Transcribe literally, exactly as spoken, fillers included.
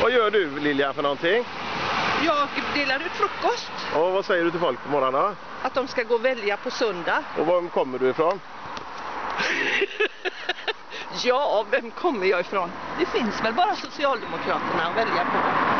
Vad gör du, Lilian, för någonting? Jag delar ut frukost. Och vad säger du till folk på morgonen? Att de ska gå och välja på söndag. Och var kommer du ifrån? Ja, vem kommer jag ifrån? Det finns väl bara Socialdemokraterna att välja på.